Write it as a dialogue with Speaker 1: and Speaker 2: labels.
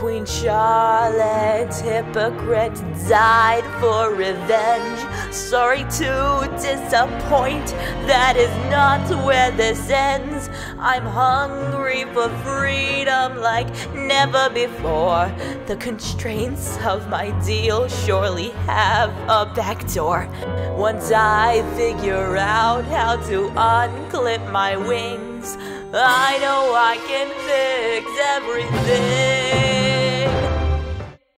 Speaker 1: Queen Charlotte, hypocrite, died for revenge. Sorry to disappoint, that is not where this ends. I'm hungry for freedom like never before. The constraints of my deal surely have a backdoor. Once I figure out how to unclip my wings, I know I can fix everything.